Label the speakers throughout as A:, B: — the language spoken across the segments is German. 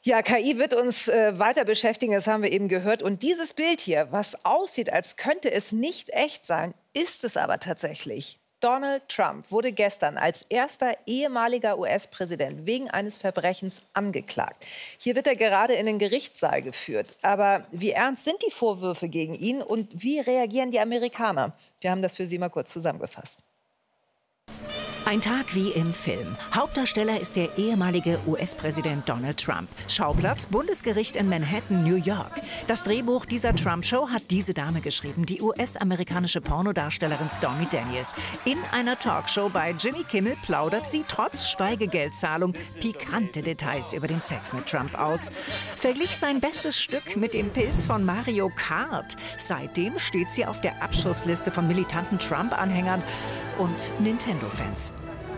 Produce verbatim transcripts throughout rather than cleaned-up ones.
A: Ja, K I wird uns äh, weiter beschäftigen, das haben wir eben gehört. Und dieses Bild hier, was aussieht, als könnte es nicht echt sein, ist es aber tatsächlich. Donald Trump wurde gestern als erster ehemaliger U S-Präsident wegen eines Verbrechens angeklagt. Hier wird er gerade in den Gerichtssaal geführt. Aber wie ernst sind die Vorwürfe gegen ihn und wie reagieren die Amerikaner? Wir haben das für Sie mal kurz zusammengefasst.
B: Ein Tag wie im Film. Hauptdarsteller ist der ehemalige U S-Präsident Donald Trump. Schauplatz Bundesgericht in Manhattan, New York. Das Drehbuch dieser Trump-Show hat diese Dame geschrieben, die U S-amerikanische Pornodarstellerin Stormy Daniels. In einer Talkshow bei Jimmy Kimmel plaudert sie trotz Schweigegeldzahlung pikante Details über den Sex mit Trump aus. Verglich sein bestes Stück mit dem Pilz von Mario Kart. Seitdem steht sie auf der Abschussliste von militanten Trump-Anhängern und Nintendo-Fans.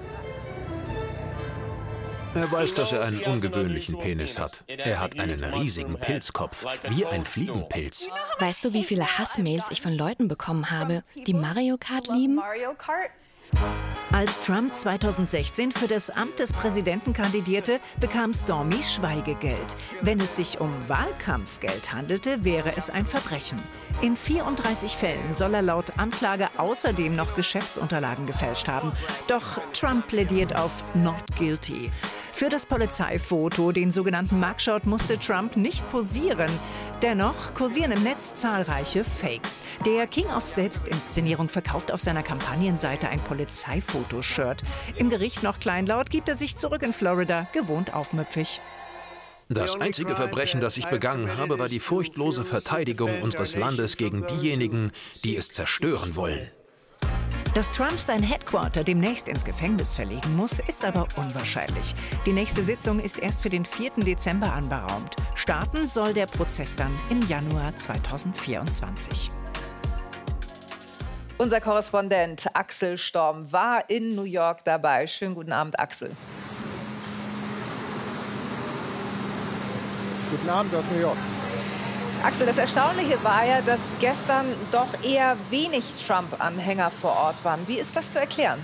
C: Er weiß, dass er einen ungewöhnlichen Penis hat. Er hat einen riesigen Pilzkopf, wie ein Fliegenpilz.
D: Weißt du, wie viele Hassmails ich von Leuten bekommen habe, die Mario Kart lieben?
B: Als Trump zweitausendsechzehn für das Amt des Präsidenten kandidierte, bekam Stormy Schweigegeld. Wenn es sich um Wahlkampfgeld handelte, wäre es ein Verbrechen. In vierunddreißig Fällen soll er laut Anklage außerdem noch Geschäftsunterlagen gefälscht haben. Doch Trump plädiert auf not guilty. Für das Polizeifoto, den sogenannten Mugshot, musste Trump nicht posieren. Dennoch kursieren im Netz zahlreiche Fakes. Der King of Selbstinszenierung verkauft auf seiner Kampagnenseite ein Polizeifoto-Shirt. Im Gericht noch kleinlaut gibt er sich zurück in Florida, gewohnt aufmüpfig.
C: Das einzige Verbrechen, das ich begangen habe, war die furchtlose Verteidigung unseres Landes gegen diejenigen, die es zerstören wollen.
B: Dass Trump sein Headquarter demnächst ins Gefängnis verlegen muss, ist aber unwahrscheinlich. Die nächste Sitzung ist erst für den vierten Dezember anberaumt. Starten soll der Prozess dann im Januar zweitausendvierundzwanzig.
A: Unser Korrespondent Axel Storm war in New York dabei. Schönen guten Abend, Axel.
E: Guten Abend aus New York.
A: Axel, das Erstaunliche war ja, dass gestern doch eher wenig Trump-Anhänger vor Ort waren. Wie ist das zu erklären?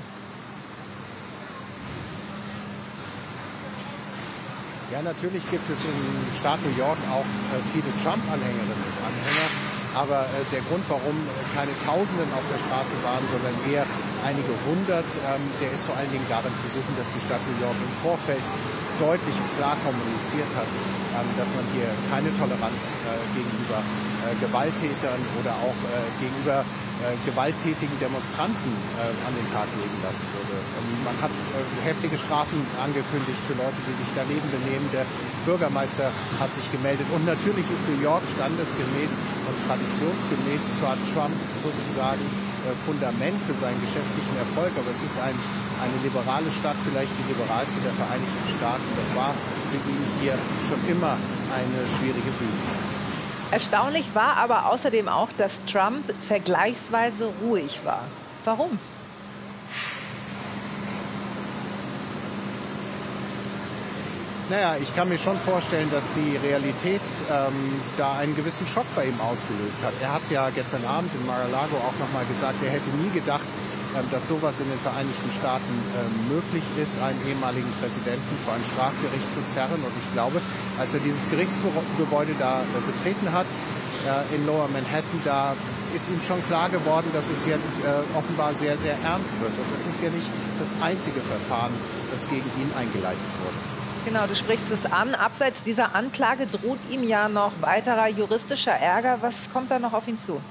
E: Ja, natürlich gibt es im Staat New York auch äh, viele Trump-Anhängerinnen und Anhänger. Aber äh, der Grund, warum keine Tausenden auf der Straße waren, sondern eher einige hundert, ähm, der ist vor allen Dingen darin zu suchen, dass die Stadt New York im Vorfeld deutlich und klar kommuniziert hat, ähm, dass man hier keine Toleranz äh, gegenüber äh, Gewalttätern oder auch äh, gegenüber äh, gewalttätigen Demonstranten äh, an den Tag legen lassen würde. Ähm, man hat äh, heftige Strafen angekündigt für Leute, die sich daneben benehmen. Der Bürgermeister hat sich gemeldet. Und natürlich ist New York standesgemäß und traditionsgemäß zwar Trumps sozusagen äh, Fundament für seinen geschäftlichen Erfolg, aber es ist ein eine liberale Stadt, vielleicht die liberalste der Vereinigten Staaten. Das war für ihn hier schon immer eine schwierige Bühne.
A: Erstaunlich war aber außerdem auch, dass Trump vergleichsweise ruhig war. Warum?
E: Naja, ich kann mir schon vorstellen, dass die Realität ähm, da einen gewissen Schock bei ihm ausgelöst hat. Er hat ja gestern Abend in Mar-a-Lago auch noch mal gesagt, er hätte nie gedacht, dass sowas in den Vereinigten Staaten äh, möglich ist, einen ehemaligen Präsidenten vor ein Strafgericht zu zerren. Und ich glaube, als er dieses Gerichtsgebäude da äh, betreten hat, äh, in Lower Manhattan, da ist ihm schon klar geworden, dass es jetzt äh, offenbar sehr, sehr ernst wird. Und es ist ja nicht das einzige Verfahren, das gegen ihn eingeleitet wurde.
A: Genau, du sprichst es an. Abseits dieser Anklage droht ihm ja noch weiterer juristischer Ärger. Was kommt da noch auf ihn zu?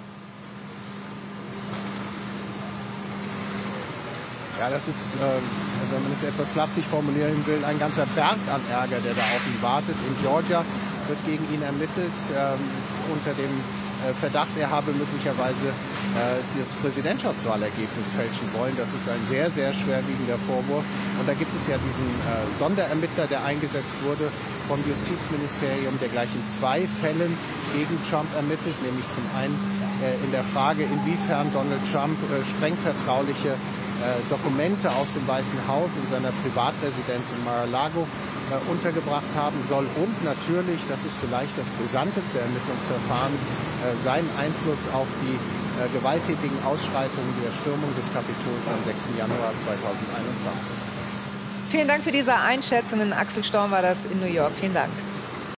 E: Ja, das ist, äh, wenn man es etwas flapsig formulieren will, ein ganzer Berg an Ärger, der da auf ihn wartet. In Georgia wird gegen ihn ermittelt ähm, unter dem äh, Verdacht, er habe möglicherweise äh, das Präsidentschaftswahlergebnis fälschen wollen. Das ist ein sehr, sehr schwerwiegender Vorwurf. Und da gibt es ja diesen äh, Sonderermittler, der eingesetzt wurde vom Justizministerium, der gleich in zwei Fällen gegen Trump ermittelt, nämlich zum einen äh, in der Frage, inwiefern Donald Trump äh, streng vertrauliche Dokumente aus dem Weißen Haus in seiner Privatresidenz in Mar-a-Lago äh, untergebracht haben soll und natürlich, das ist vielleicht das brisanteste Ermittlungsverfahren, äh, seinen Einfluss auf die äh, gewalttätigen Ausschreitungen der Stürmung des Kapitols am sechsten Januar zweitausendeinundzwanzig.
A: Vielen Dank für diese Einschätzungen. Axel Storm war das in New York. Vielen Dank.